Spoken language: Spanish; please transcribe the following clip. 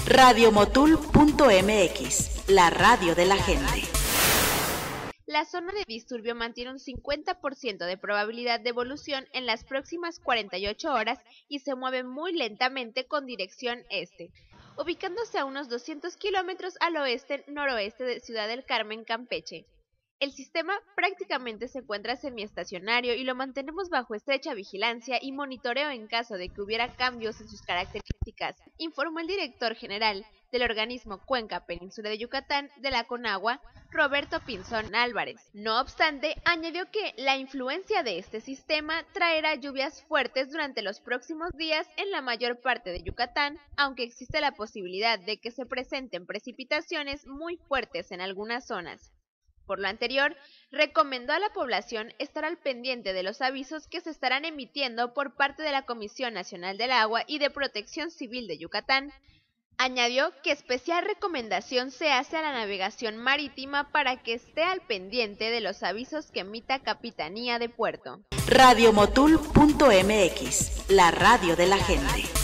Radiomotul.mx, la radio de la gente. La zona de disturbio mantiene un 50% de probabilidad de evolución en las próximas 48 horas y se mueve muy lentamente con dirección este, ubicándose a unos 200 kilómetros al oeste-noroeste de Ciudad del Carmen, Campeche. El sistema prácticamente se encuentra semiestacionario y lo mantenemos bajo estrecha vigilancia y monitoreo en caso de que hubiera cambios en sus características, informó el director general del organismo Cuenca Península de Yucatán de la Conagua, Roberto Pinzón Álvarez. No obstante, añadió que la influencia de este sistema traerá lluvias fuertes durante los próximos días en la mayor parte de Yucatán, aunque existe la posibilidad de que se presenten precipitaciones muy fuertes en algunas zonas. Por lo anterior, recomendó a la población estar al pendiente de los avisos que se estarán emitiendo por parte de la Comisión Nacional del Agua y de Protección Civil de Yucatán. Añadió que especial recomendación se hace a la navegación marítima para que esté al pendiente de los avisos que emita Capitanía de Puerto. Radiomotul.mx, la radio de la gente.